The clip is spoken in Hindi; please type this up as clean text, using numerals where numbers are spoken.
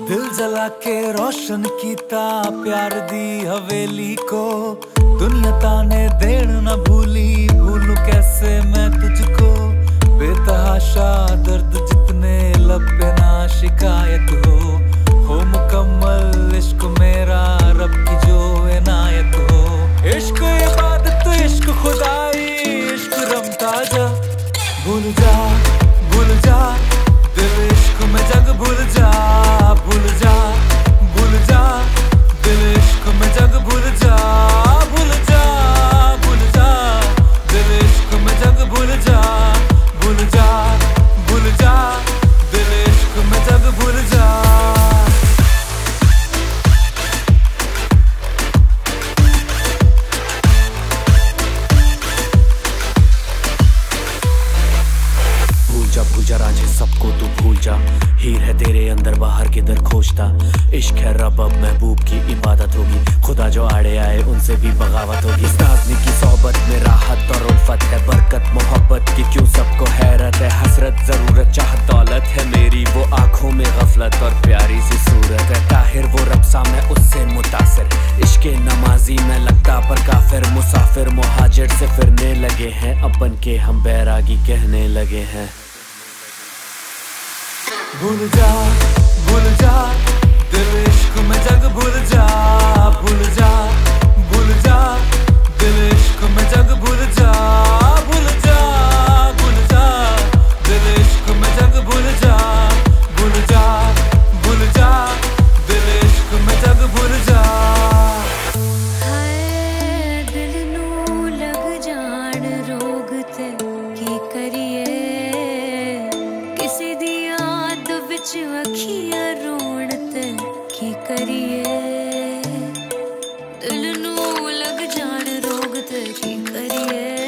दिल जला के रोशन कीता प्यार दी हवेली को। दुनिया ताने देन न भूली, भूलूं कैसे मैं तुझको। बेतहाशा दर्द जितने लब पे ना शिकायत हो मुकम्मल इश्क मेरा रब की जो इनायत हो। इश्क इबादत इश्क खुदाई इश्क रमता जा। भूल जा दिल इश्क में जग भूल जा। भूल जा दिल इश्क में जग भूल जा। भूल जा दिल इश्क में जग भूल जा। भूल जा दिल इश्क में जग भूल जा। भूल जा रांझे सबको तू भूल जा। हीर है तेरे अंदर बाहर किधर खोजता। इश्क है रब अब महबूब की इबादत होगी। खुदा जो आड़े आए उनसे भी बगावत होगी। इस नाज़नी की सोहबत में राहत और उल्फत है, बरकत मोहब्बत की क्यों सबको हैरत है। हसरत जरूरत चाहत दौलत है मेरी, वो आंखों में गफलत और प्यारी सी सूरत है। ताहिर वो रब्सा मैं उससे मुतासिर, इश्के नमाजी में लगता पर काफिर। मुसाफिर मुहाजिर से फिरने लगे हैं, अपन के हम बैरागी कहने लगे हैं। भूल जा दिल इश्क में जग भूल जा। भूल जा दिल इश्क में जग भूल जा। भूल जा दिल इश्क में जग भूल जा। भूल जा दिल इश्क में जग भूल जा। हाय दिल नू लग जान रोग ते की करिए। किसी दी याद विच अखियां रोण ते की करिए। दिल नू लग जान रोग ते की करिए।